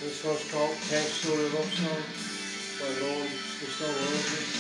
This one's called 10th Story Love Song by Lord Gustav Rogers.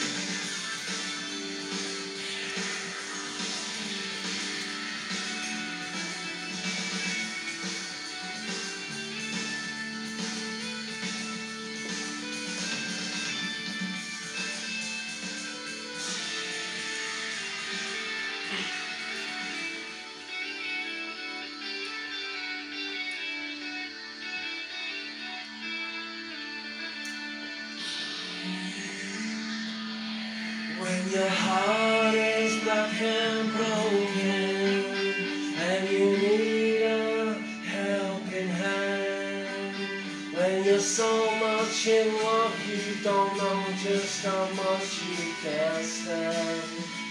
When your heart is black and broken and you need a helping hand, when you're so much in love you don't know just how much you can stand,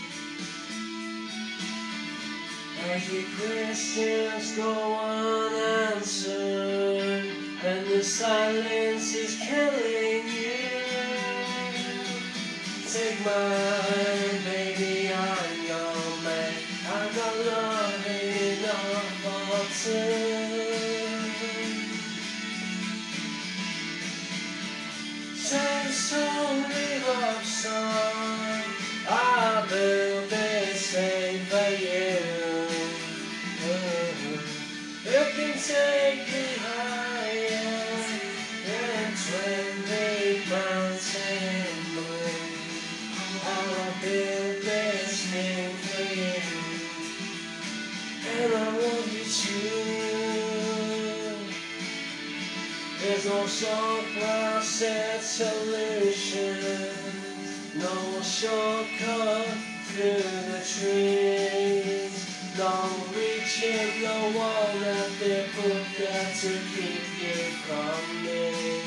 as your questions go unanswered and the silence is killing you. Take my hand, baby, I'm your man. I got love enough for two. Take only love song. I built this thing for you. It can take me higher than 20 mountains. I built this thing for you, and I want you to. There's no short-crossed solution, no shortcut through the trees, no reaching the wall that they put there to keep you from me.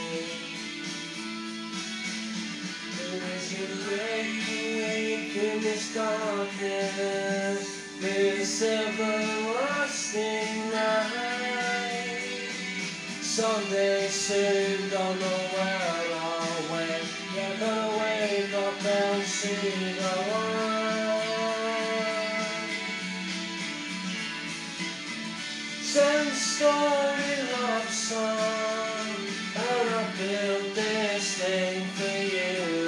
As you break in this darkness, this everlasting night. Someday soon, don't know where or when, you're gonna wake up and see the light. 10th Story Love Song, and I built this thing for you.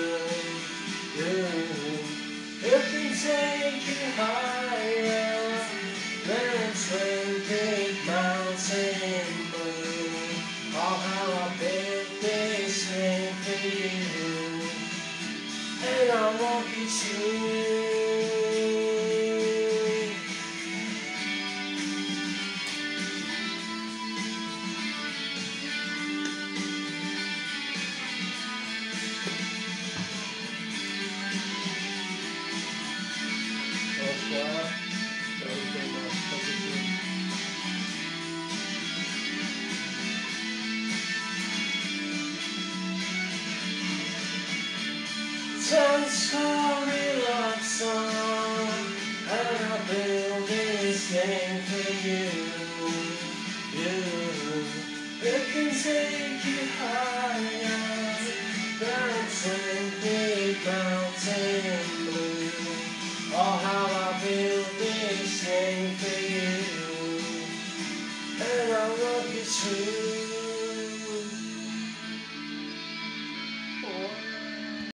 It can take you higher than 20 mountain blue. Oh, how I built this thing for you, and I want you to. Ten story love song, and I build this thing for you. It can take you higher than 20 mountain blue. Oh, how I build this thing for you, and I love you too.